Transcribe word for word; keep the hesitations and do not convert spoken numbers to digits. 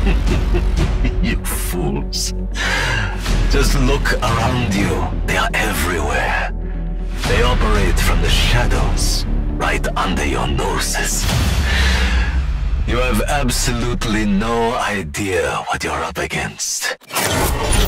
You fools. Just look around you. They are everywhere. They operate from the shadows, right under your noses. You have absolutely no idea what you're up against.